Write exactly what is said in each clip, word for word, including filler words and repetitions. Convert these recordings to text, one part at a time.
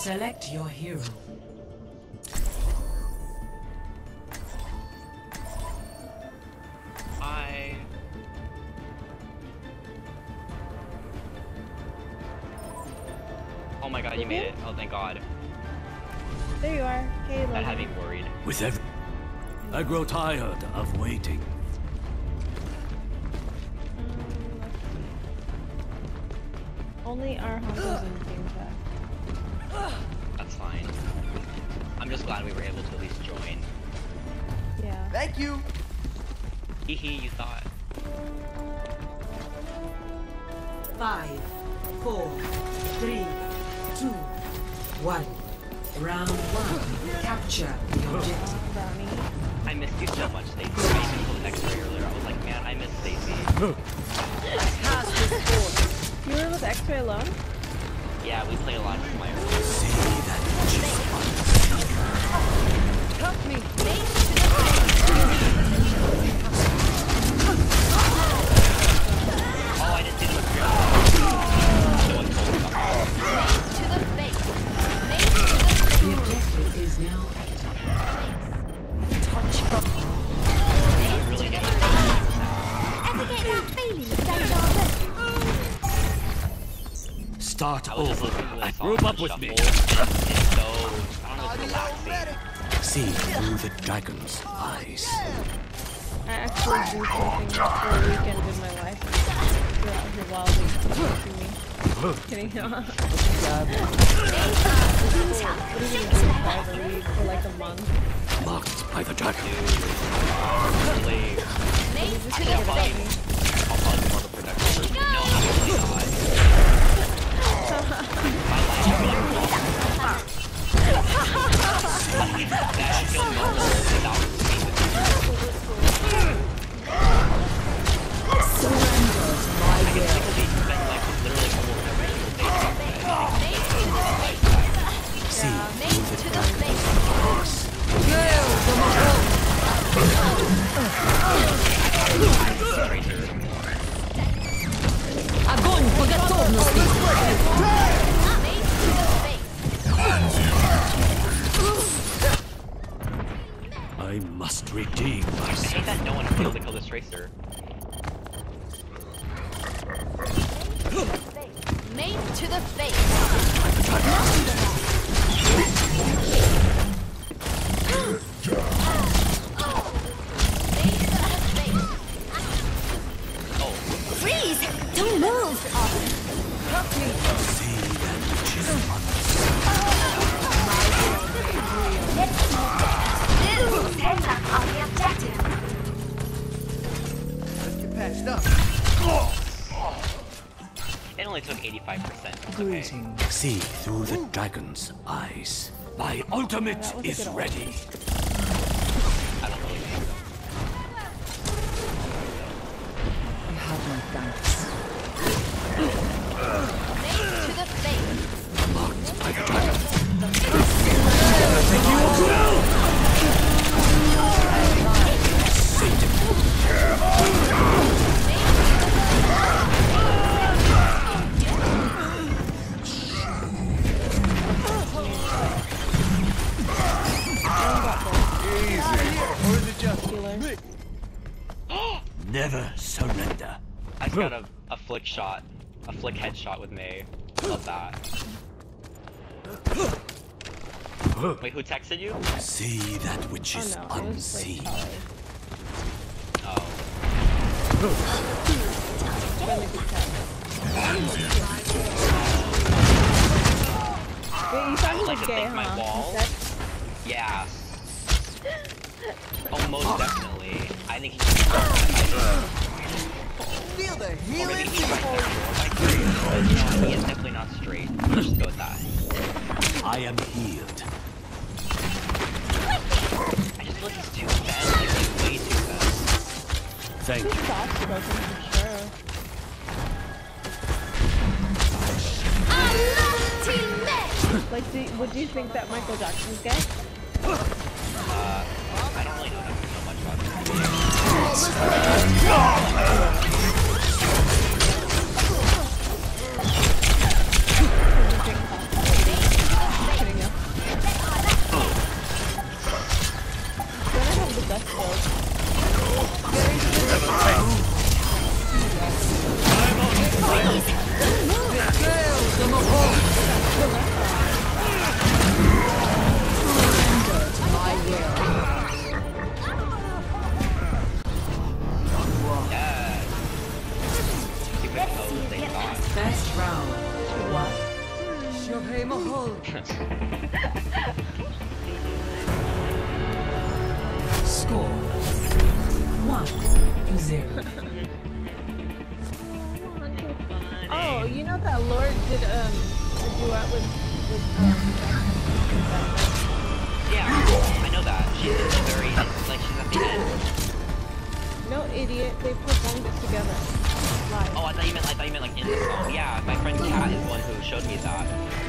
Select your hero. I. Oh my god, you made it. Oh, thank god. There you are. Okay, That had me worried. With every... I grow tired of waiting. Only our Hanzo's in the game chat. That's fine. I'm just glad we were able to at least join. Yeah. Thank you. Hee hee, you thought. Five, four, three, two, one. Round one. Capture the objective. Brownie. I missed you so much, Stacey. I even told X-Ray earlier. I was like, man, I miss Stacey. You were with X-Ray alone? Yeah, we play a lot of Fire. See that Help me. Oh, I didn't see them appear. No one told me about that. The objective is now active. Really get Start I was just over listening to this and song group on up with me. shuffle. It's so, I don't know, it's relaxing. See through the dragon's eyes. I actually do something for a weekend in my life. You're out here wildly watching me. Kidding, huh? For like a month. Marked by the dragon. Really. Actually, I'll probably, I'll probably be more of a production person. No, absolutely not. My life would be like that should feel normal without me. I can think of these spend like literally almost every single day. See through the dragon's eyes. Огонь по готовности! I must redeem I myself. hate that no one failed to kill this tracer. Main to the face. Freeze! Don't move! See that which is Heads up on the objective. Let's get patched up. It only took eighty-five percent. Greetings. See through the dragon's eyes. My ultimate is ready. I don't really think so. You have my thanks. Main to the face. Marked by the dragon. Or is it just me? Never surrender. I just got a, a flick shot. A flick headshot with May. Love that. Wait, who texted you? See that which is Oh no, it was like unseen. Kelly. Oh. Really good text. Wait, you sounded I'd like like to gay, thank my huh? wall. Is that- Yeah. Oh, most definitely. I think he Feel the Or healing. maybe he's right there. But no, he is definitely not straight. Let's just go with that. I am healed. I just feel like he's too fast. Like, he's way too fast. Thank you. Soft spoken for sure. Like, do, would you think that Michael Jackson's gay? Uh, I don't really know that so much about him. Score one to zero. Oh, you know that Lord did um a duet with with um Yeah, I know that. She's at the very like she's at the end. No idiot, they performed it together. Live. Oh, I thought you meant I thought you meant like in the song. Yeah, my friend Kat is the one who showed me that.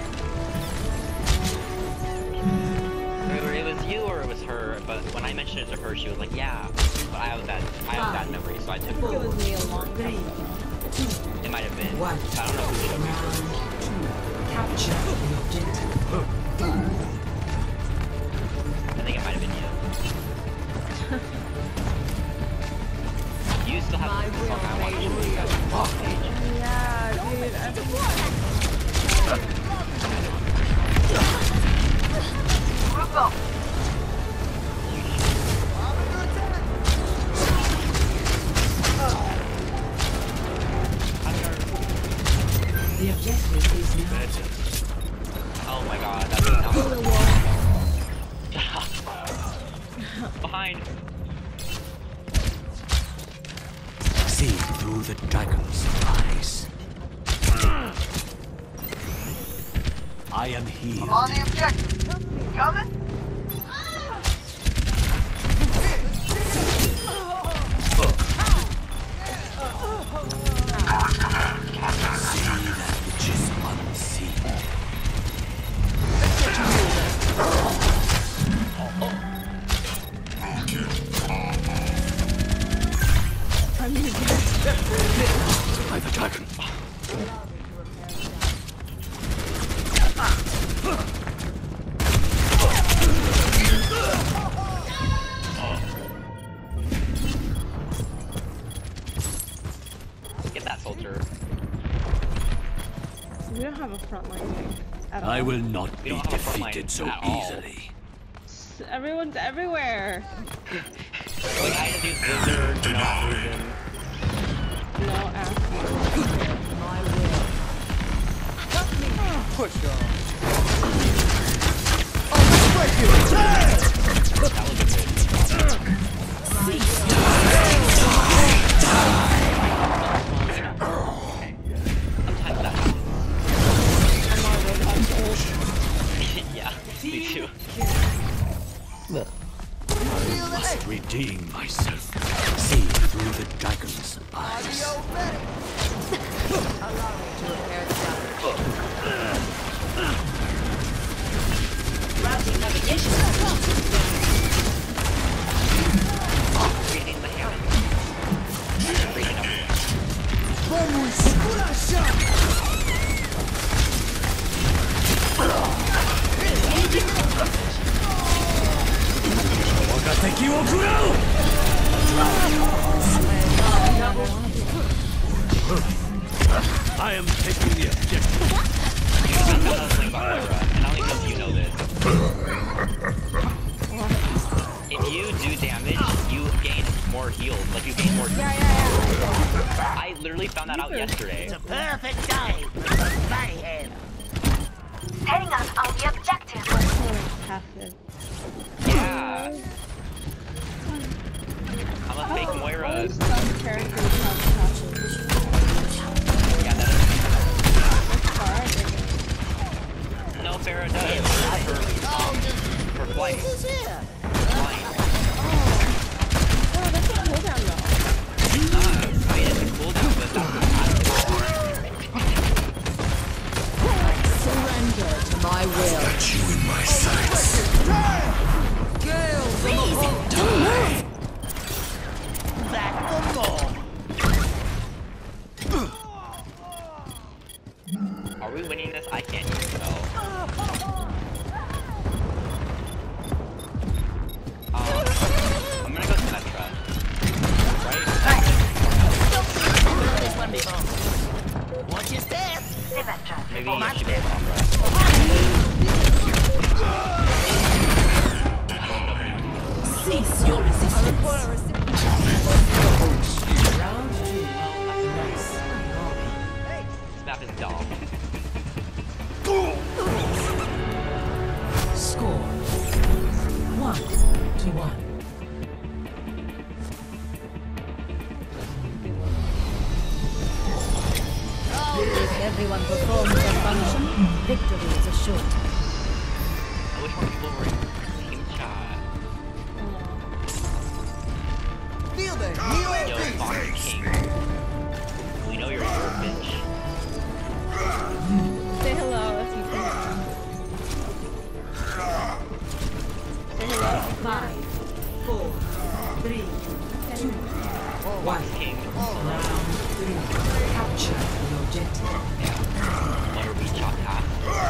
Either it was you or it was her, but when I mentioned it to her, she was like, yeah. But I have that I have that memory, so I took It her. was me a long time ago. It might have been. One. I don't know who showed me first. Capture the objective. I think it might have been you. You still have the song I want to show you guys on stage. Yeah, dude. I Group up. The objective is now. Oh my god, that's not behind. See through the dragon's eyes. I am here. On the objective. Coming? See that which is unseen. By the dragon. Get that soldier. We don't have a frontline tank at all. I will not We be don't have a front line defeated so at all. easily. Everyone's everywhere. Like I had to do Blizzard, no Aspersion. No ass. My will. Push on. That was a good. Sometimes that happens. I'm on Roblox old. Yeah, me too. Must redeem myself. See through the dragon's eyes. Allow me to repair the damage. Routing navigation. Reading the hammer. Reading up. Vamos, esculachar! I am taking the objective. That's another thing about Moira, and I only know if you know this. If you do damage, you gain more heals. Like you gain more. Yeah, yeah, yeah. I literally found that out yesterday. Perfect day. Mayhem. Heading us on the objective. Passive. Yeah. I'm a fake Moira. Only some characters have passive. Yeah, that Far, I think. is. No, Farrah does. For, for flight. Flying. Oh, that's a cooldown though. Uh, I mean, it's a cooldown, but that's not Surrender to my will. Got you in my sights. Gale from Please, above. don't move. Back for more. Are we winning this? I can't even tell. Um, I'm gonna go Symmetra. Right? Watch your step. Symmetra. Maybe you should go Sombra. Cease your resistance. Round two. Nice. This map is dumb. Score one to one. If everyone performs their function, victory is assured. I wish more people were in Team Chat. Feel the Yo, healing Fox beast. King. We know you're a bitch. Say hello if you can. Say hello. Five, four, three, two, one. King. Round three. Capture the objective. Wanna reach out half?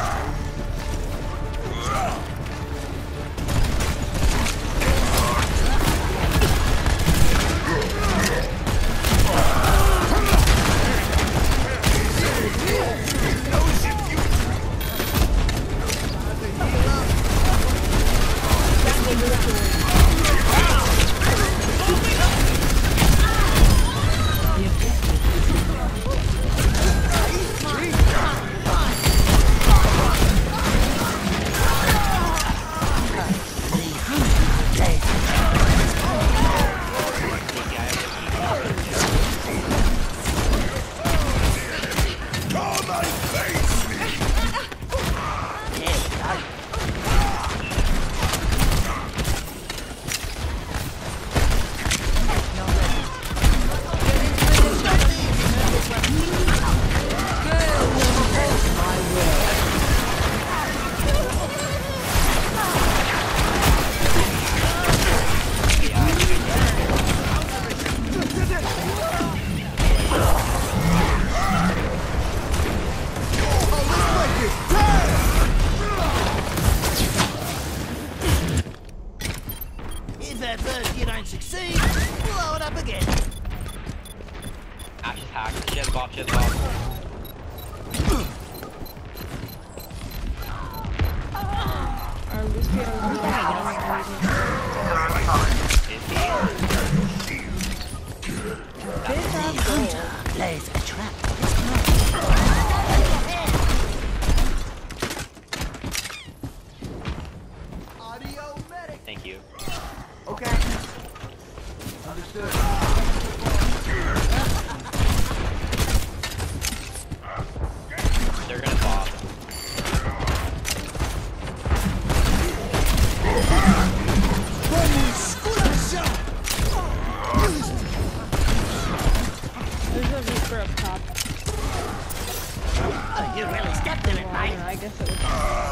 If at first you don't succeed, blow it up again. Ash is hacked. She has bot, she has bot. Our Lucio is Plays a trap. Audio medic. Thank you. Okay. Understood. They're gonna bot. There's a Reaper up top. Oh, you really stepped in it, Well, I mate. don't know, I guess it was.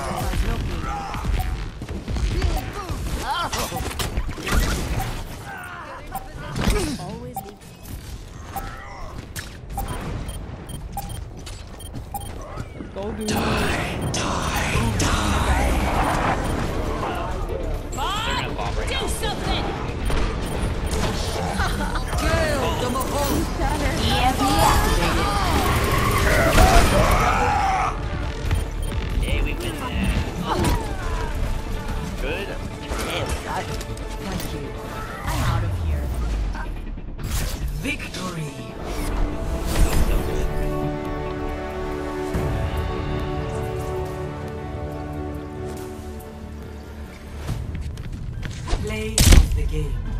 Always leave. Go do They're gonna bot right now. Something! Hey, we win there. Good. Thank you. I'm out of here. Victory. So, so good. Play of the game.